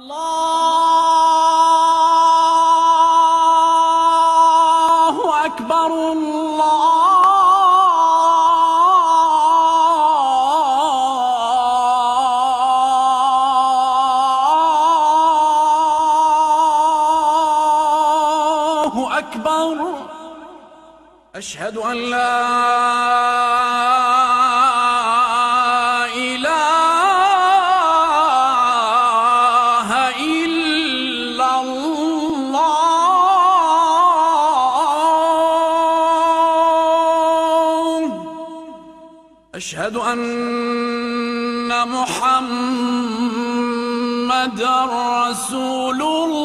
الله أكبر. الله أكبر. أشهد أن لا أشهد أن محمدًا رسول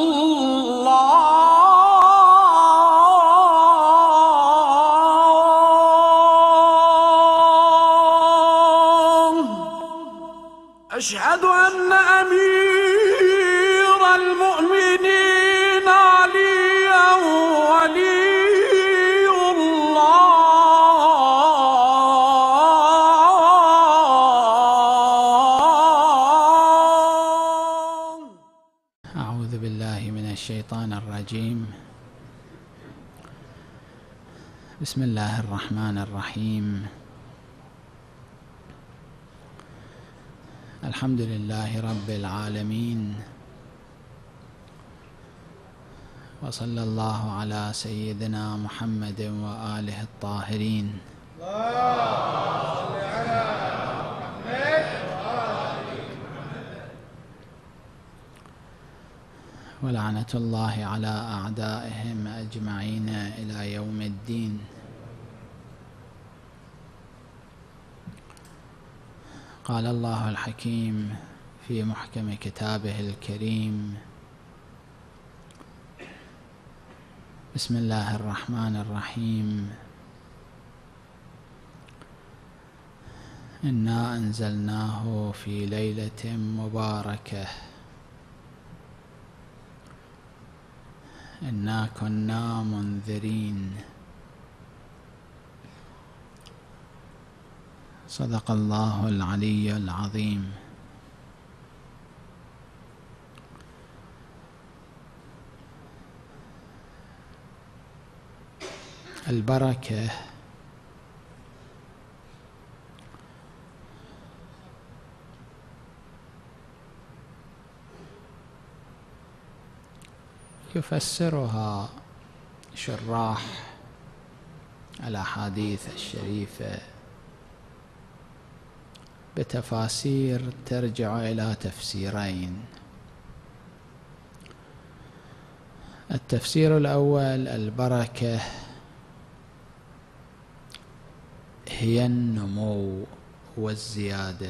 الله. أشهد أن أمير المؤمنين عليًا ولي الشيطان الرجيم. بسم الله الرحمن الرحيم. الحمد لله رب العالمين، وصلى الله على سيدنا محمد وآله الطاهرين. ولعنة الله على أعدائهم أجمعين إلى يوم الدين. قال الله الحكيم في محكم كتابه الكريم: بسم الله الرحمن الرحيم. إنا أنزلناه في ليلة مباركة إنا كنا منذرين. صدق الله العلي العظيم. البركة يفسرها شراح الأحاديث الشريفة بتفاسير ترجع إلى تفسيرين. التفسير الأول: البركة هي النمو والزيادة.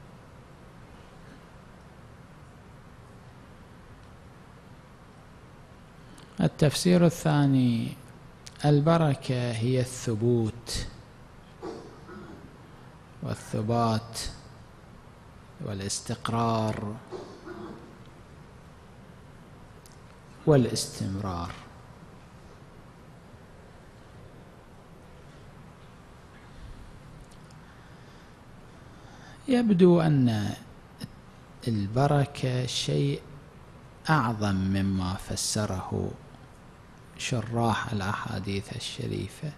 التفسير الثاني: البركة هي الثبوت والثبات والاستقرار والاستمرار. يبدو أن البركة شيء أعظم مما فسره شراح الأحاديث الشريفة.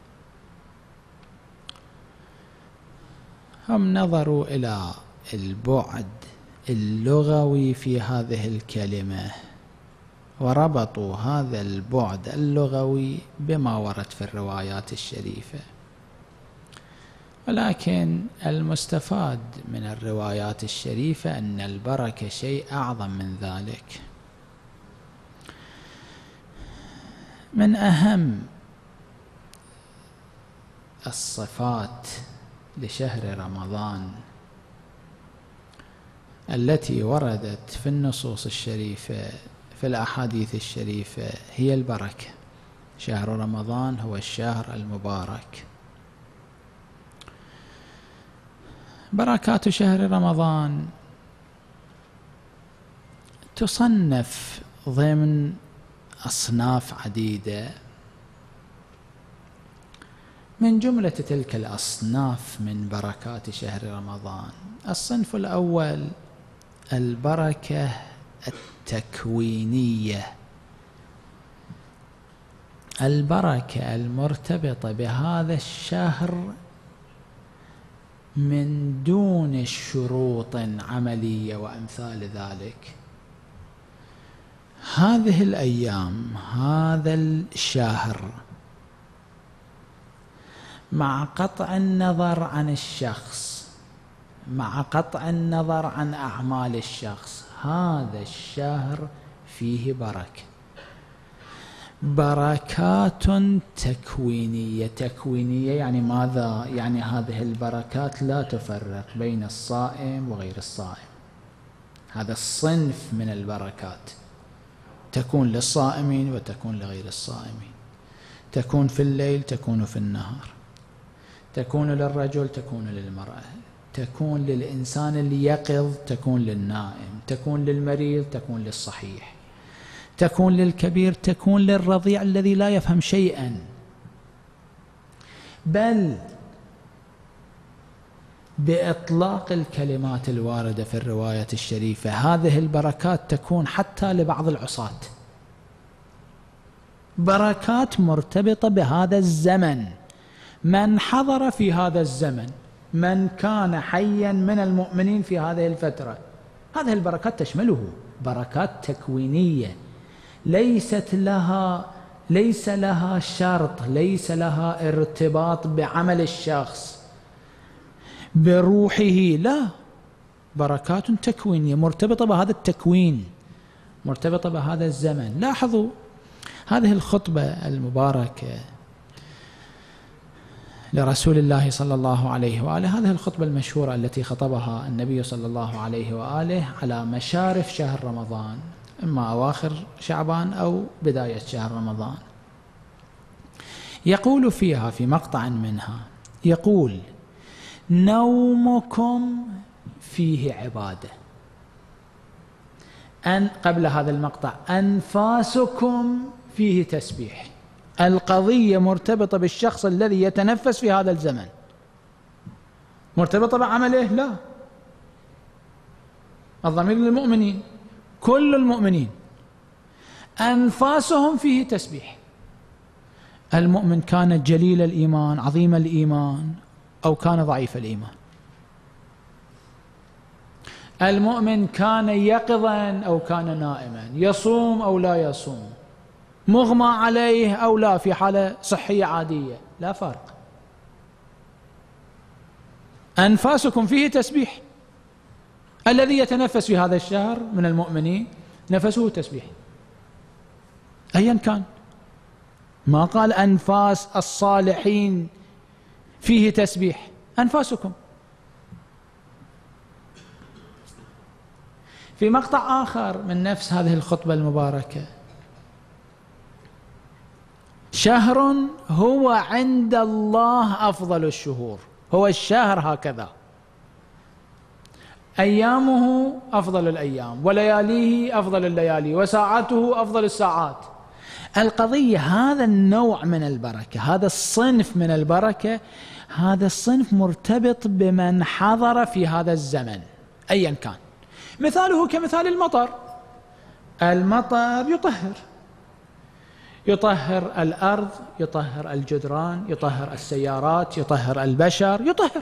هم نظروا إلى البعد اللغوي في هذه الكلمة وربطوا هذا البعد اللغوي بما ورد في الروايات الشريفة، ولكن المستفاد من الروايات الشريفة أن البركة شيء أعظم من ذلك. من أهم الصفات لشهر رمضان التي وردت في النصوص الشريفة في الأحاديث الشريفة هي البركة. شهر رمضان هو الشهر المبارك. بركات شهر رمضان تصنف ضمن أصناف عديدة. من جملة تلك الأصناف من بركات شهر رمضان: الصنف الأول البركة تكوينية. البركة المرتبطة بهذا الشهر من دون شروط عملية وأمثال ذلك. هذه الأيام، هذا الشهر، مع قطع النظر عن الشخص، مع قطع النظر عن أعمال الشخص، هذا الشهر فيه بركة، بركات تكوينية. تكوينية يعني ماذا؟ يعني هذه البركات لا تفرق بين الصائم وغير الصائم. هذا الصنف من البركات تكون للصائمين وتكون لغير الصائمين، تكون في الليل تكون في النهار، تكون للرجل تكون للمرأة، تكون للإنسان اليقظ تكون للنائم، تكون للمريض تكون للصحيح، تكون للكبير تكون للرضيع الذي لا يفهم شيئا. بل بإطلاق الكلمات الواردة في الرواية الشريفة هذه البركات تكون حتى لبعض العصاة، بركات مرتبطة بهذا الزمن. من حضر في هذا الزمن، من كان حيا من المؤمنين في هذه الفترة، هذه البركات تشمله، بركات تكوينية ليس لها شرط، ليس لها ارتباط بعمل الشخص بروحه، لا، بركات تكوينية مرتبطة بهذا التكوين، مرتبطة بهذا الزمن. لاحظوا هذه الخطبة المباركة لرسول الله صلى الله عليه وآله، هذه الخطبة المشهورة التي خطبها النبي صلى الله عليه وآله على مشارف شهر رمضان، إما أواخر شعبان أو بداية شهر رمضان. يقول فيها في مقطع منها، يقول: نومكم فيه عبادة. قبل هذا المقطع: أنفاسكم فيه تسبيح. القضية مرتبطة بالشخص الذي يتنفس في هذا الزمن، مرتبطة بعمله؟ لا، الضمير للمؤمنين، كل المؤمنين أنفاسهم فيه تسبيح. المؤمن كان جليل الإيمان، عظيم الإيمان، أو كان ضعيف الإيمان. المؤمن كان يقظا أو كان نائما، يصوم أو لا يصوم، مغمى عليه أو لا، في حالة صحية عادية، لا فرق. أنفاسكم فيه تسبيح. الذي يتنفس في هذا الشهر من المؤمنين نفسه تسبيح أيا كان، ما قال أنفاس الصالحين فيه تسبيح، أنفاسكم. في مقطع آخر من نفس هذه الخطبة المباركة: شهر هو عند الله أفضل الشهور. هو الشهر هكذا، أيامه أفضل الأيام، ولياليه أفضل الليالي، وساعاته أفضل الساعات. القضية هذا النوع من البركة، هذا الصنف من البركة، هذا الصنف مرتبط بمن حضر في هذا الزمن أيا كان. مثاله كمثال المطر. المطر يطهر الأرض، يطهر الجدران، يطهر السيارات، يطهر البشر، يطهر.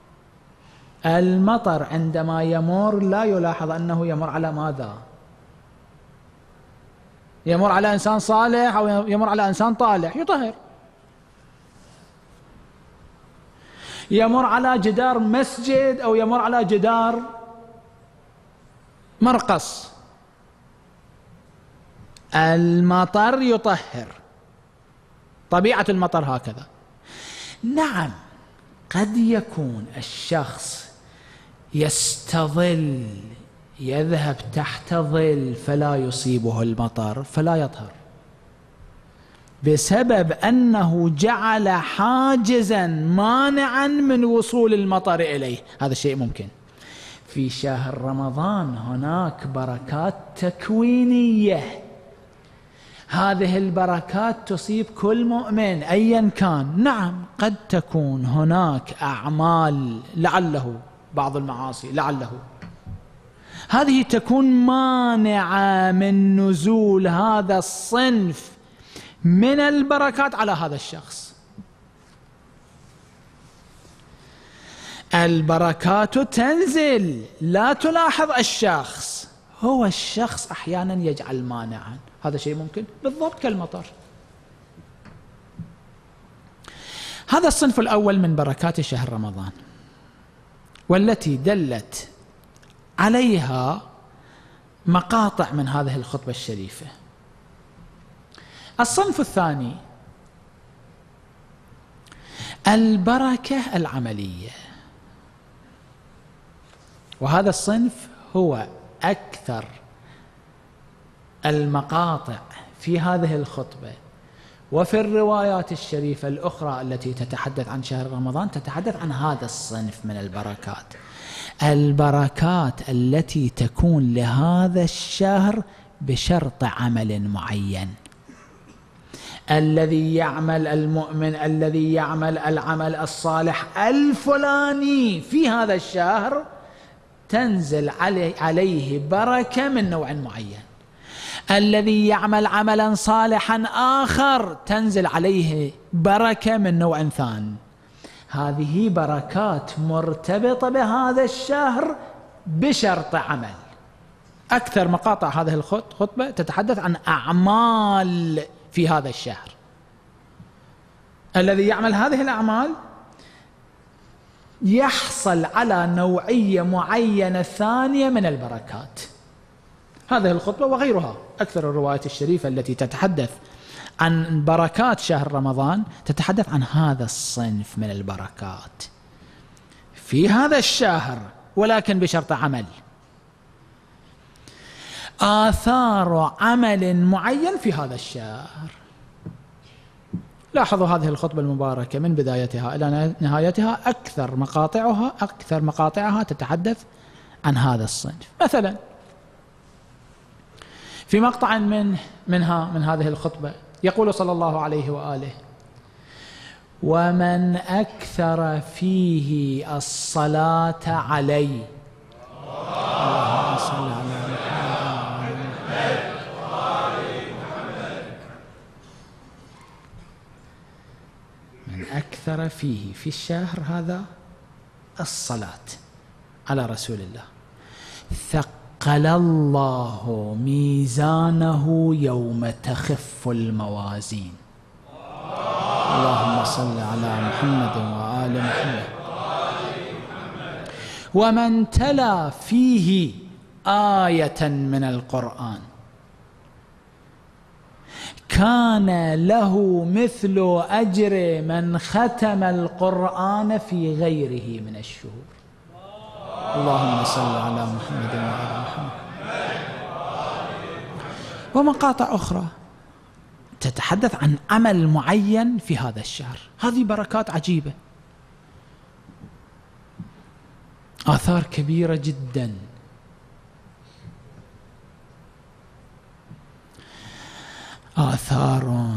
المطر عندما يمر لا يلاحظ أنه يمر على ماذا؟ يمر على إنسان صالح أو يمر على إنسان طالح، يطهر. يمر على جدار مسجد أو يمر على جدار مرقص، المطر يطهر، طبيعة المطر هكذا. نعم، قد يكون الشخص يستظل، يذهب تحت ظل فلا يصيبه المطر فلا يطهر، بسبب أنه جعل حاجزا مانعا من وصول المطر إليه. هذا الشيء ممكن. في شهر رمضان هناك بركات تكوينية، هذه البركات تصيب كل مؤمن أيا كان. نعم، قد تكون هناك أعمال، لعله بعض المعاصي، لعله هذه تكون مانعة من نزول هذا الصنف من البركات على هذا الشخص. البركات تنزل، لا تلاحظ الشخص، هو الشخص أحيانا يجعل مانعا. هذا شيء ممكن بالضبط كالمطر. هذا الصنف الأول من بركات شهر رمضان، والتي دلت عليها مقاطع من هذه الخطبة الشريفة. الصنف الثاني البركة العملية، وهذا الصنف هو أكثر المقاطع في هذه الخطبة وفي الروايات الشريفة الأخرى التي تتحدث عن شهر رمضان تتحدث عن هذا الصنف من البركات. البركات التي تكون لهذا الشهر بشرط عمل معين. الذي يعمل المؤمن، الذي يعمل العمل الصالح الفلاني في هذا الشهر تنزل عليه بركة من نوع معين. الذي يعمل عملا صالحا آخر تنزل عليه بركة من نوع ثاني. هذه بركات مرتبطة بهذا الشهر بشرط عمل. أكثر مقاطع هذه الخطبة تتحدث عن أعمال في هذا الشهر. الذي يعمل هذه الأعمال يحصل على نوعية معينة ثانية من البركات. هذه الخطبة وغيرها أكثر الروايات الشريفة التي تتحدث عن بركات شهر رمضان تتحدث عن هذا الصنف من البركات في هذا الشهر، ولكن بشرط عمل. آثار عمل معين في هذا الشهر. لاحظوا هذه الخطبة المباركة من بدايتها إلى نهايتها أكثر مقاطعها تتحدث عن هذا الصنف. مثلا في مقطع من هذه الخطبة يقول صلى الله عليه وآله: ومن أكثر فيه الصلاة علي. اللهم صل على من أكثر فيه في الشهر هذا الصلاة على رسول الله ثقل الله ميزانه يوم تخف الموازين. اللهم صل على محمد وآل محمد. ومن تلا فيه آية من القرآن كان له مثل أجر من ختم القرآن في غيره من الشهور. اللهم صل على محمد وآل محمد. ومقاطع أخرى تتحدث عن عمل معين في هذا الشهر. هذه بركات عجيبة، آثار كبيرة جدا. آثار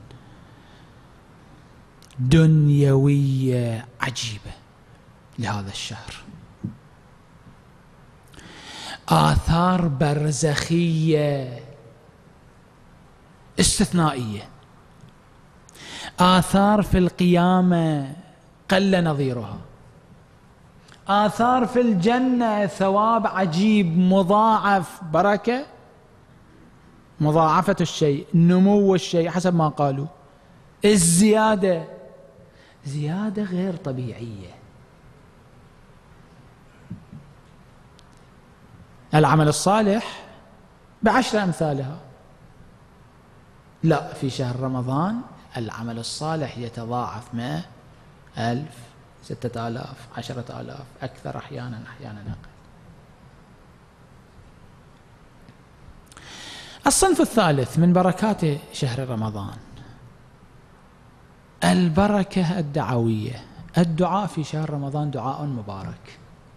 دنيوية عجيبة لهذا الشهر، آثار برزخية استثنائية، آثار في القيامة قل نظيرها، آثار في الجنة ثواب عجيب مضاعف، بركة مضاعفة الشيء، نمو الشيء حسب ما قالوا، الزيادة زيادة غير طبيعية. العمل الصالح ب10 أمثالها. لا، في شهر رمضان العمل الصالح يتضاعف 100 ألف 6000 10,000 أكثر، أحيانا أقل. الصنف الثالث من بركات شهر رمضان البركة الدعوية. الدعاء في شهر رمضان دعاء مبارك.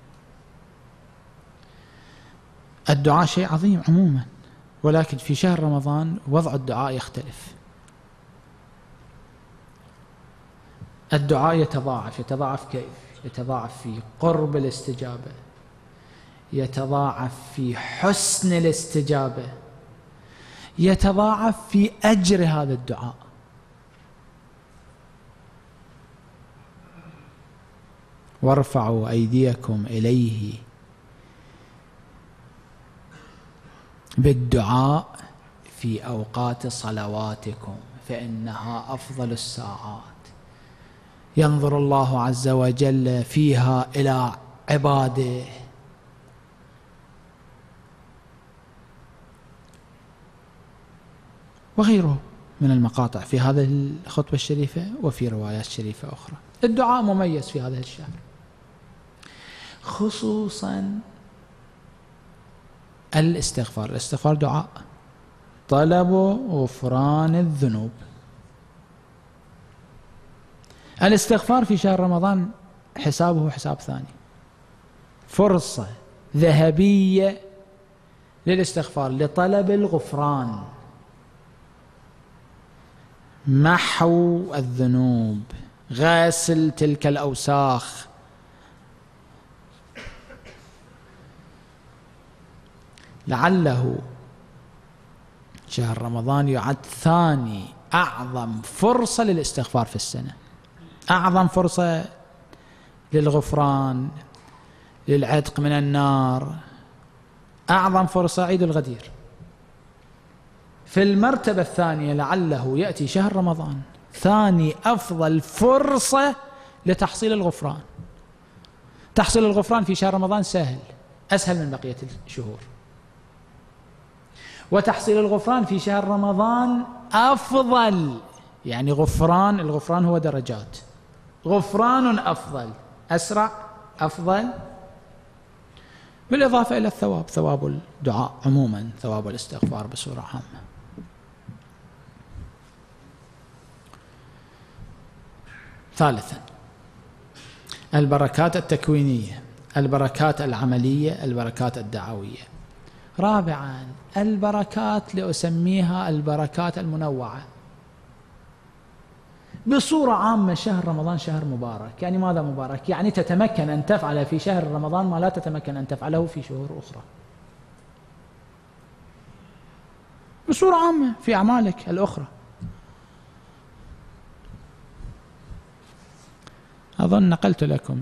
الدعاء شيء عظيم عموما، ولكن في شهر رمضان وضع الدعاء يختلف. الدعاء يتضاعف كيف؟ يتضاعف في قرب الاستجابة، يتضاعف في حسن الاستجابة، يتضاعف في أجر هذا الدعاء. وارفعوا أيديكم إليه بالدعاء في أوقات صلواتكم فإنها أفضل الساعات، ينظر الله عز وجل فيها إلى عباده. وغيره من المقاطع في هذه الخطبة الشريفة وفي روايات شريفة أخرى. الدعاء مميز في هذا الشهر، خصوصا الاستغفار. الاستغفار دعاء، طلب غفران الذنوب. الاستغفار في شهر رمضان حسابه حساب ثاني، فرصة ذهبية للاستغفار، لطلب الغفران، محو الذنوب، غسل تلك الأوساخ. لعله شهر رمضان يعد ثاني أعظم فرصة للاستغفار في السنة، أعظم فرصة للغفران، للعتق من النار، أعظم فرصة عيد الغدير. في المرتبة الثانية لعله يأتي شهر رمضان ثاني أفضل فرصة لتحصيل الغفران. تحصيل الغفران في شهر رمضان سهل، أسهل من بقية الشهور، وتحصيل الغفران في شهر رمضان أفضل. يعني الغفران هو درجات، غفران أفضل، أسرع، أفضل، بالإضافة إلى الثواب، ثواب الدعاء عموما، ثواب الاستغفار بصورة عامة. ثالثا البركات التكوينية، البركات العملية، البركات الدعوية. رابعا البركات لأسميها البركات المنوعة. بصورة عامة شهر رمضان شهر مبارك. يعني ماذا مبارك؟ يعني تتمكن أن تفعل في شهر رمضان ما لا تتمكن أن تفعله في شهور أخرى. بصورة عامة في أعمالك الأخرى. أظن نقلت لكم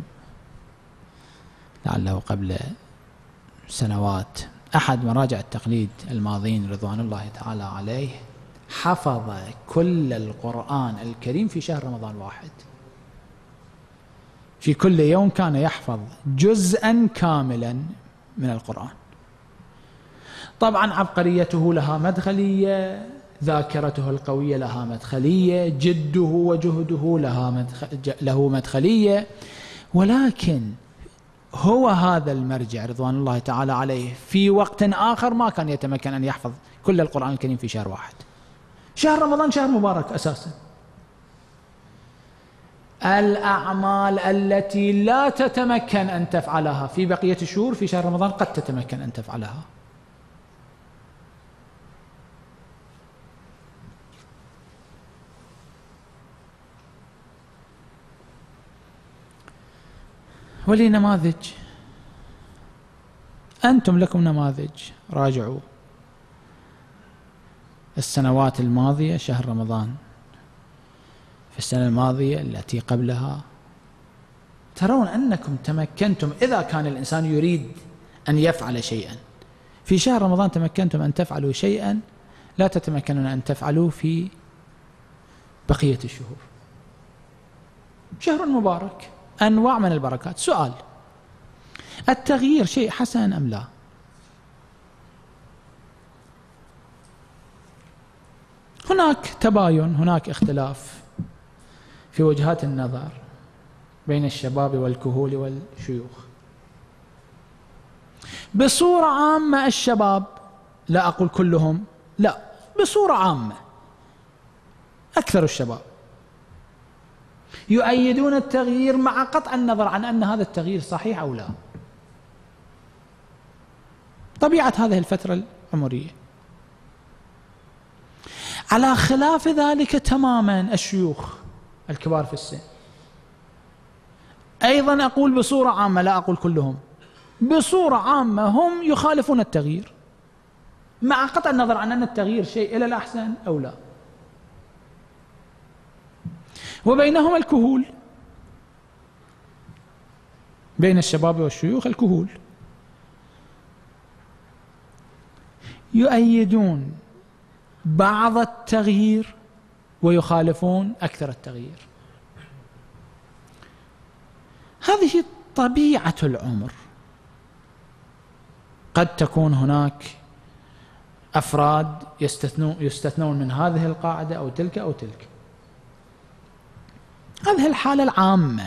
لعله قبل سنوات أحد مراجع التقليد الماضين رضوان الله تعالى عليه حفظ كل القرآن الكريم في شهر رمضان واحد. في كل يوم كان يحفظ جزءا كاملا من القرآن. طبعا عبقريته لها مدخلية، ذاكرته القوية لها مدخلية، جده وجهده له مدخلية، ولكن هو هذا المرجع رضوان الله تعالى عليه في وقت آخر ما كان يتمكن أن يحفظ كل القرآن الكريم في شهر واحد. شهر رمضان شهر مبارك أساسا. الأعمال التي لا تتمكن أن تفعلها في بقية الشهور في شهر رمضان قد تتمكن أن تفعلها. ولي نماذج، أنتم لكم نماذج، راجعوا السنوات الماضية. شهر رمضان في السنة الماضية التي قبلها ترون أنكم تمكنتم، إذا كان الإنسان يريد أن يفعل شيئا في شهر رمضان تمكنتم أن تفعلوا شيئا لا تتمكنون أن تفعلوا في بقية الشهور. شهر مبارك، أنواع من البركات. سؤال: التغيير شيء حسن أم لا؟ هناك تباين، هناك اختلاف في وجهات النظر بين الشباب والكهول والشيوخ. بصورة عامة الشباب، لا أقول كلهم، لا، بصورة عامة أكثر الشباب يؤيدون التغيير مع قطع النظر عن أن هذا التغيير صحيح أو لا. طبيعة هذه الفترة العمرية. على خلاف ذلك تماما الشيوخ الكبار في السن، أيضا أقول بصورة عامة، لا أقول كلهم، بصورة عامة هم يخالفون التغيير، مع قطع النظر عن أن التغيير شيء إلى الأحسن أو لا. وبينهم الكهول، بين الشباب والشيوخ الكهول يؤيدون بعض التغيير ويخالفون أكثر التغيير. هذه طبيعة العمر. قد تكون هناك أفراد يستثنون من هذه القاعدة أو تلك أو تلك. هذه الحالة العامة،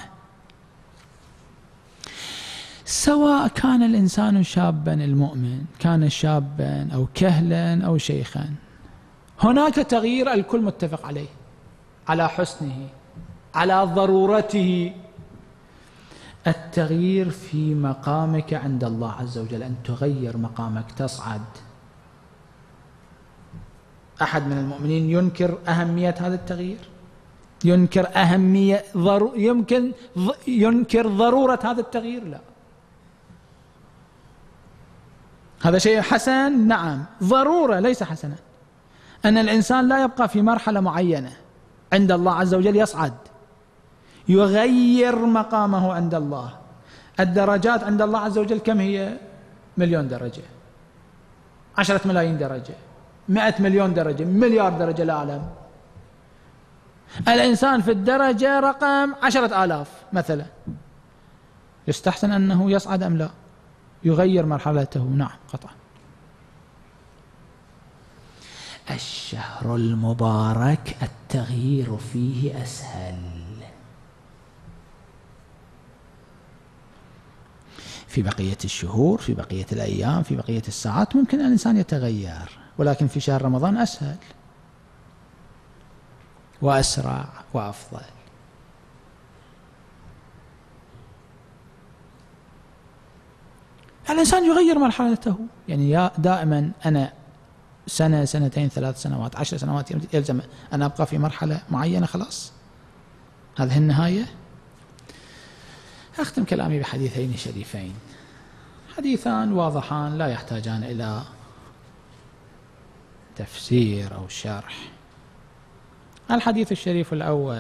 سواء كان الإنسان شابا المؤمن، كان شابا أو كهلا أو شيخا، هناك تغيير الكل متفق عليه، على حسنه، على ضرورته. التغيير في مقامك عند الله عز وجل، أن تغير مقامك، تصعد. أحد من المؤمنين ينكر أهمية هذا التغيير؟ ينكر يمكن ينكر ضرورة هذا التغيير؟ لا. هذا شيء حسن؟ نعم. ضرورة ليس حسنا. أن الإنسان لا يبقى في مرحلة معينة عند الله عز وجل، يصعد، يغير مقامه عند الله. الدرجات عند الله عز وجل كم هي؟ 1,000,000 درجة، 10 ملايين درجة، 100 مليون درجة، مليار درجة، لا أعلم. الإنسان في الدرجة رقم 10,000 مثلا، يستحسن أنه يصعد أم لا؟ يغير مرحلته؟ نعم قطعا. الشهر المبارك التغيير فيه أسهل. في بقية الشهور، في بقية الأيام، في بقية الساعات ممكن الإنسان يتغير، ولكن في شهر رمضان أسهل وأسرع وأفضل. الإنسان يغير مرحلته، يعني دائما أنا سنة، سنتين، 3 سنوات، 10 سنوات يلزم أن أبقى في مرحلة معينة، خلاص هذه النهاية. أختم كلامي بحديثين شريفين، حديثان واضحان لا يحتاجان إلى تفسير أو شرح. الحديث الشريف الأول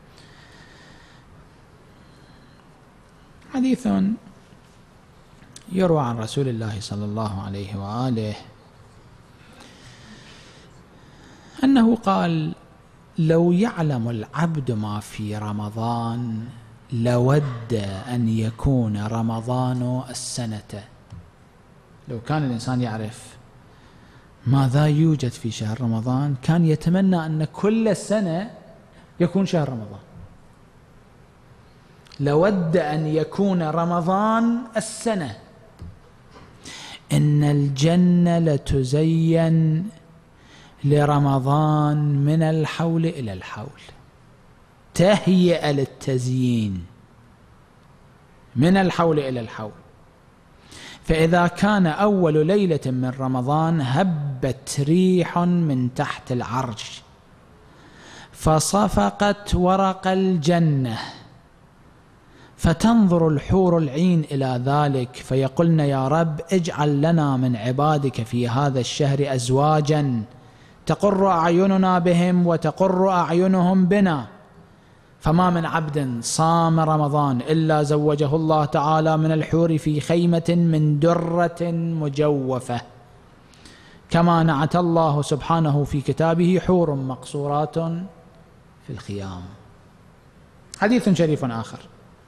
حديث يروى عن رسول الله صلى الله عليه وآله أنه قال: لو يعلم العبد ما في رمضان لود أن يكون رمضان السنة. لو كان الإنسان يعرف ماذا يوجد في شهر رمضان كان يتمنى أن كل سنة يكون شهر رمضان. لود أن يكون رمضان السنة. إن الجنة لتزين لرمضان من الحول إلى الحول، تهيئة للتزيين من الحول إلى الحول. فإذا كان أول ليلة من رمضان هبت ريح من تحت العرش فصفقت ورق الجنة، فتنظر الحور العين إلى ذلك فيقولن: يا رب اجعل لنا من عبادك في هذا الشهر أزواجا تقر أعيننا بهم وتقر أعينهم بنا. فما من عبد صام رمضان إلا زوجه الله تعالى من الحور في خيمة من درة مجوفة، كما نعت الله سبحانه في كتابه: حور مقصورات في الخيام. حديث شريف آخر،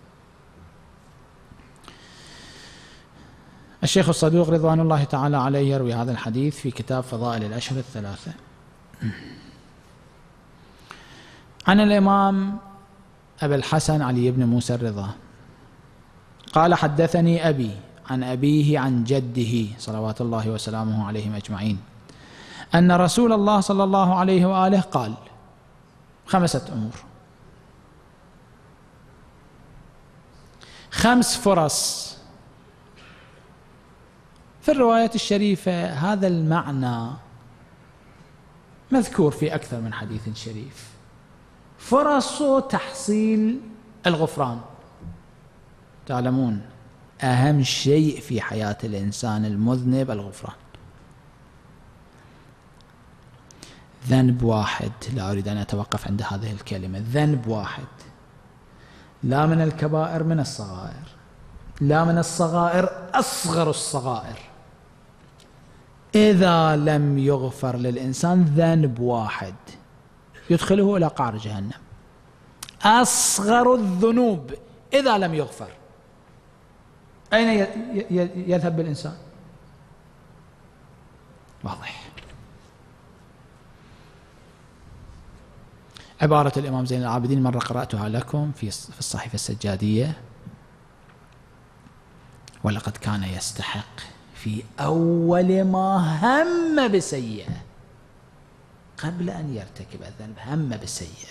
الشيخ الصدوق رضوان الله تعالى عليه يروي هذا الحديث في كتاب فضائل الأشهر الثلاثة عن الإمام أبي الحسن علي بن موسى الرضا قال: حدثني أبي عن أبيه عن جده صلوات الله وسلامه عليهم أجمعين أن رسول الله صلى الله عليه وآله قال: 5 أمور، 5 فرص. في الرواية الشريفة هذا المعنى مذكور في أكثر من حديث شريف. فرص تحصيل الغفران. تعلمون أهم شيء في حياة الإنسان المذنب الغفران. ذنب واحد، لا أريد أن أتوقف عند هذه الكلمة، ذنب واحد، لا من الكبائر، من الصغائر، لا من الصغائر، أصغر الصغائر، إذا لم يغفر للإنسان ذنب واحد يدخله إلى قعر جهنم. أصغر الذنوب إذا لم يغفر أين يذهب بالإنسان؟ واضح. عبارة الإمام زين العابدين مرة قرأتها لكم في الصحيفة السجادية: ولقد كان يستحق في أول ما هم بسيئة قبل أن يرتكب الذنب، هم بسيئة.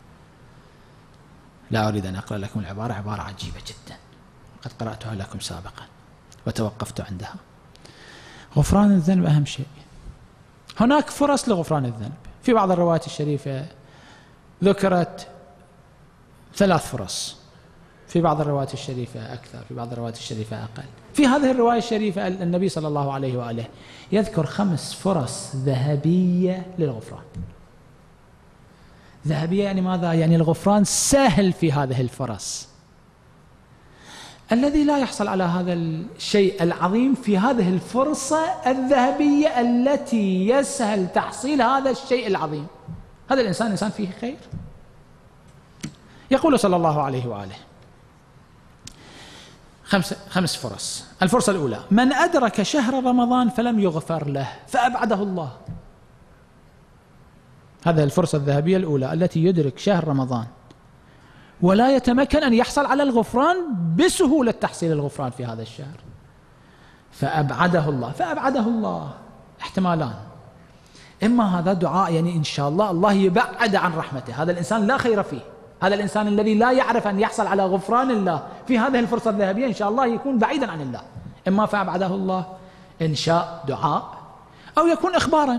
لا أريد أن أقرأ لكم العبارة، عبارة عجيبة جدا قد قرأتها لكم سابقا وتوقفت عندها. غفران الذنب أهم شيء. هناك فرص لغفران الذنب. في بعض الروايات الشريفة ذكرت 3 فرص، في بعض الروايات الشريفة أكثر، في بعض الروايات الشريفة أقل. في هذه الرواية الشريفة النبي صلى الله عليه وآله يذكر 5 فرص ذهبية للغفران. ذهبية يعني ماذا؟ يعني الغفران سهل في هذه الفرص. الذي لا يحصل على هذا الشيء العظيم في هذه الفرصة الذهبية التي يسهل تحصيل هذا الشيء العظيم، هذا الإنسان إنسان فيه خير. يقول صلى الله عليه وآله 5 فرص. الفرصة الأولى: من أدرك شهر رمضان فلم يغفر له فأبعده الله. هذه الفرصة الذهبية الأولى، التي يدرك شهر رمضان ولا يتمكن أن يحصل على الغفران بسهولة تحصيل الغفران في هذا الشهر، فأبعده الله. فأبعده الله احتمالان: إما هذا دعاء، يعني إن شاء الله الله يبعد عن رحمته، هذا الإنسان لا خير فيه، هذا الإنسان الذي لا يعرف أن يحصل على غفران الله في هذه الفرصة الذهبية إن شاء الله يكون بعيدا عن الله. إما فأبعده الله إن شاء دعاء، أو يكون إخبارا،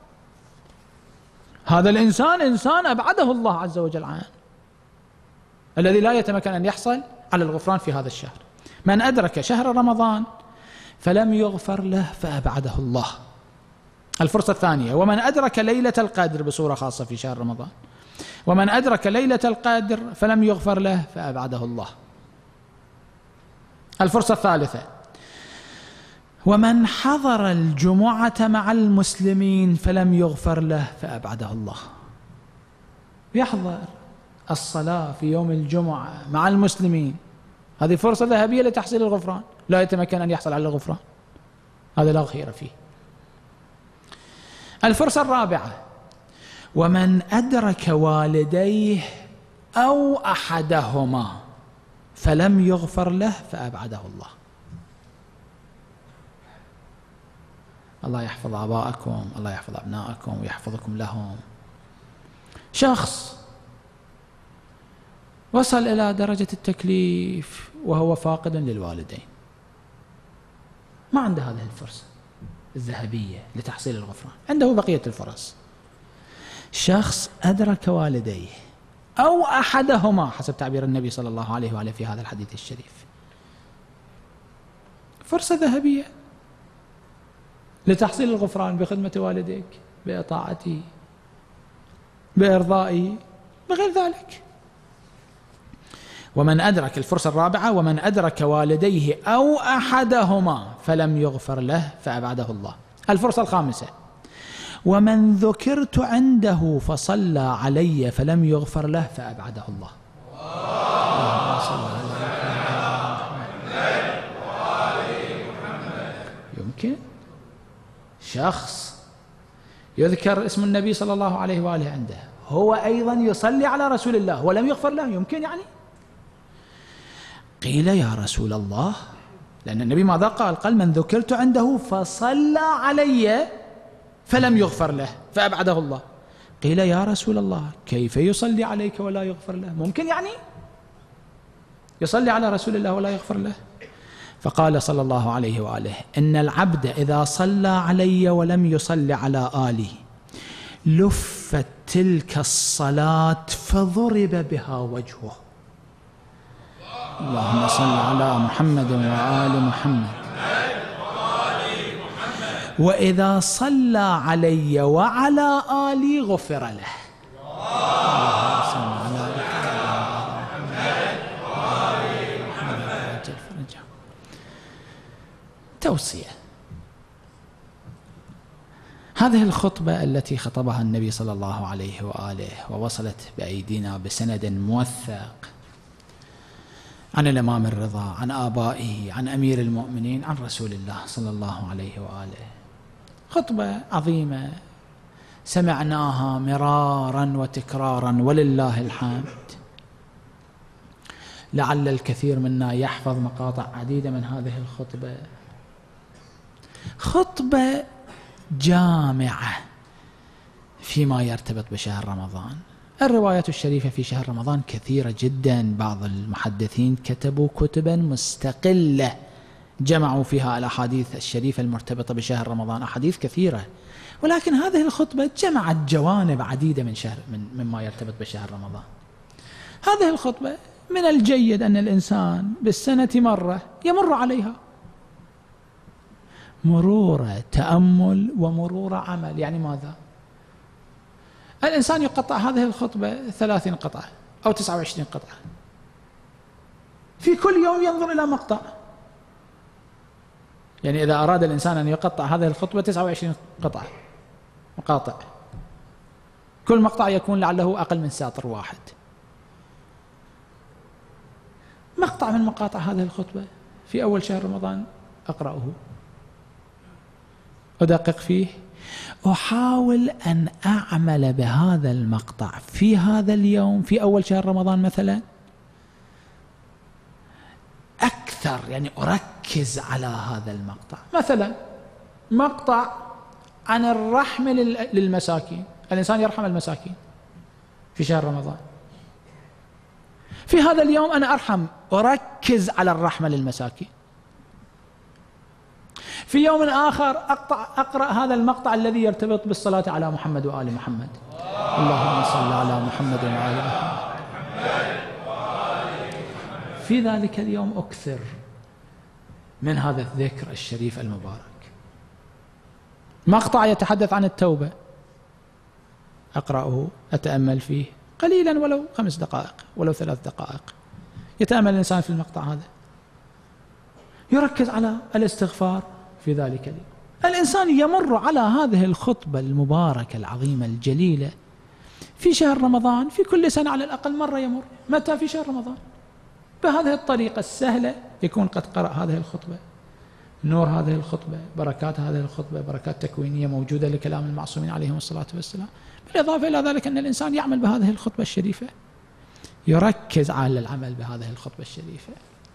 هذا الإنسان إنسان أبعده الله عز وجل عنه، الذي لا يتمكن أن يحصل على الغفران في هذا الشهر. من أدرك شهر رمضان فلم يغفر له فأبعده الله. الفرصة الثانية: ومن أدرك ليلة القدر، بصورة خاصة في شهر رمضان، ومن أدرك ليلة القدر فلم يغفر له فأبعده الله. الفرصة الثالثة: ومن حضر الجمعة مع المسلمين فلم يغفر له فأبعده الله. يحضر الصلاة في يوم الجمعة مع المسلمين، هذه فرصة ذهبية لتحصيل الغفران، لا يتمكن أن يحصل على الغفران، هذا لا خير فيه. الفرصة الرابعة: ومن أدرك والديه أو أحدهما فلم يغفر له فأبعده الله. الله يحفظ آباءكم، الله يحفظ أبنائكم ويحفظكم لهم. شخص وصل إلى درجة التكليف وهو فاقد للوالدين، ما عنده هذه الفرصة الذهبية لتحصيل الغفران، عنده بقية الفرص. شخص أدرك والديه أو أحدهما حسب تعبير النبي صلى الله عليه وآله في هذا الحديث الشريف، فرصة ذهبية لتحصيل الغفران بخدمة والديك، بإطاعته، بإرضائه، بغير ذلك. ومن أدرك، الفرصة الرابعة: ومن أدرك والديه أو أحدهما فلم يغفر له فأبعده الله. الفرصة الخامسة: ومن ذكرت عنده فصلى علي فلم يغفر له فأبعده الله. يمكن شخص يذكر اسم النبي صلى الله عليه وآله عنده، هو أيضا يصلي على رسول الله ولم يغفر له، يمكن يعني؟ قيل يا رسول الله، لأن النبي ماذا قال؟ قال: من ذكرت عنده فصلى علي فلم يغفر له فأبعده الله. قيل يا رسول الله كيف يصلي عليك ولا يغفر له؟ ممكن يعني يصلي على رسول الله ولا يغفر له؟ فقال صلى الله عليه وآله: إن العبد إذا صلى علي ولم يصلي على آلي لفت تلك الصلاة فضرب بها وجهه. اللهم صل على محمد وآل محمد. وإذا صلى علي وعلى آلي غفر له. اللهم صل على محمد وآل محمد. توصية. هذه الخطبة التي خطبها النبي صلى الله عليه وآله ووصلت بأيدينا بسند موثق عن الإمام الرضا، عن آبائه، عن أمير المؤمنين، عن رسول الله صلى الله عليه وآله. خطبة عظيمة سمعناها مرارا وتكرارا ولله الحمد. لعل الكثير منا يحفظ مقاطع عديدة من هذه الخطبة. خطبة جامعة فيما يرتبط بشهر رمضان. الروايات الشريفة في شهر رمضان كثيرة جدا، بعض المحدثين كتبوا كتبا مستقلة جمعوا فيها الأحاديث الشريفة المرتبطة بشهر رمضان، أحاديث كثيرة، ولكن هذه الخطبة جمعت جوانب عديدة مما يرتبط بشهر رمضان. هذه الخطبة من الجيد أن الإنسان بالسنة مرة يمر عليها، مرور تأمل ومرور عمل. يعني ماذا؟ الإنسان يقطع هذه الخطبة 30 قطعة أو 29 قطعة، في كل يوم ينظر إلى مقطع. يعني إذا أراد الإنسان أن يقطع هذه الخطبة 29 قطعة مقاطع، كل مقطع يكون لعله أقل من ساطر واحد. مقطع من مقاطع هذه الخطبة في أول شهر رمضان أقرأه، أدقق فيه، أحاول أن أعمل بهذا المقطع في هذا اليوم في أول شهر رمضان مثلا أكثر، يعني أركز على هذا المقطع. مثلا مقطع عن الرحمة للمساكين، الإنسان يرحم المساكين في شهر رمضان. في هذا اليوم أنا أركز على الرحمة للمساكين. في يوم آخر أقرأ هذا المقطع الذي يرتبط بالصلاة على محمد وآل محمد. اللهم صل على محمد وآل محمد. في ذلك اليوم أكثر من هذا الذكر الشريف المبارك. مقطع يتحدث عن التوبة أقرأه، أتأمل فيه قليلا، ولو 5 دقائق ولو 3 دقائق. يتأمل الإنسان في المقطع هذا، يركز على الاستغفار في ذلك اليوم. الإنسان يمر على هذه الخطبة المباركة العظيمة الجليلة في شهر رمضان، في كل سنة على الأقل مرة يمر. متى؟ في شهر رمضان. بهذه الطريقة السهلة يكون قد قرأ هذه الخطبة. نور هذه الخطبة، بركات هذه الخطبة، بركات تكوينية موجودة لكلام المعصومين عليهم الصلاة والسلام. بالإضافة إلى ذلك أن الإنسان يعمل بهذه الخطبة الشريفة، يركز على العمل بهذه الخطبة الشريفة.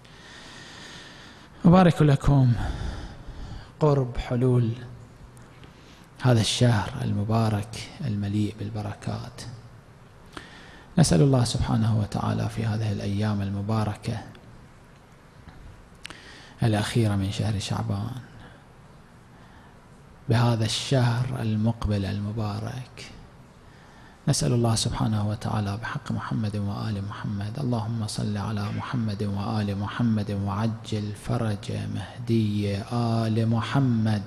أبارك لكم قرب حلول هذا الشهر المبارك المليء بالبركات. نسأل الله سبحانه وتعالى في هذه الأيام المباركة الأخيرة من شهر شعبان، بهذا الشهر المقبل المبارك، نسأل الله سبحانه وتعالى بحق محمد وآل محمد، اللهم صل على محمد وآل محمد وعجل فرج مهدي آل محمد.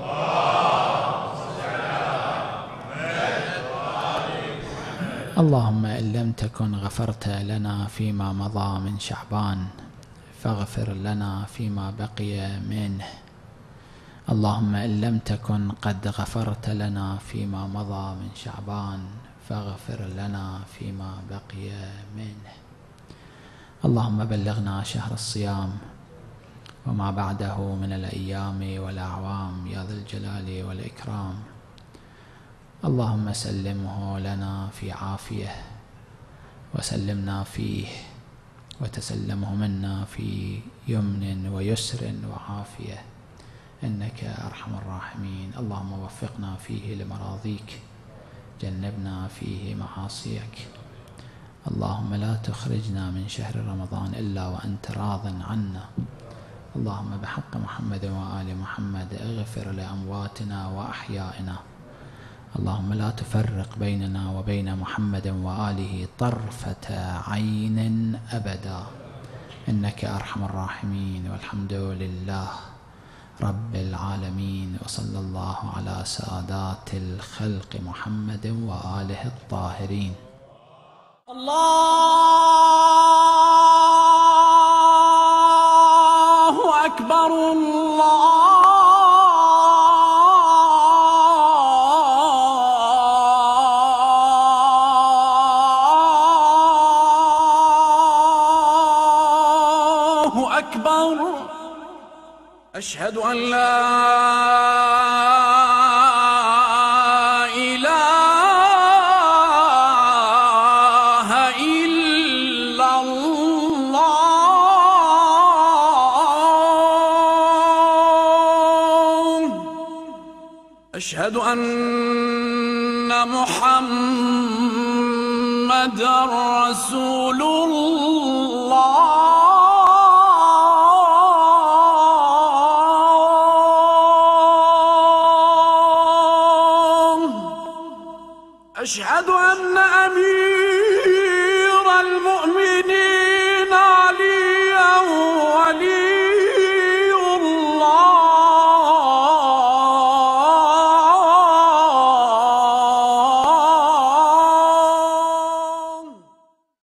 اللهم إن لم تكن غفرت لنا فيما مضى من شعبان فاغفر لنا فيما بقي منه. اللهم إن لم تكن قد غفرت لنا فيما مضى من شعبان فاغفر لنا فيما بقي منه. اللهم بلغنا شهر الصيام وما بعده من الأيام والأعوام يا ذا الجلال والإكرام. اللهم سلمه لنا في عافية وسلمنا فيه، وتسلمه منا في يمن ويسر وعافية، إنك أرحم الراحمين. اللهم وفقنا فيه لمراضيك، جنبنا فيه معاصيك. اللهم لا تخرجنا من شهر رمضان إلا وأنت راض عنا. اللهم بحق محمد وآل محمد اغفر لأمواتنا وأحيائنا. اللهم لا تفرق بيننا وبين محمد وآله طرفة عين أبدا. إنك أرحم الراحمين. والحمد لله رب العالمين، وصلى الله على سادات الخلق محمد وآله الطاهرين. الله أكبر الله أكبر. أشهد أن لا إله إلا الله. أشهد أن محمدًا رسول الله. أشهد أن أمين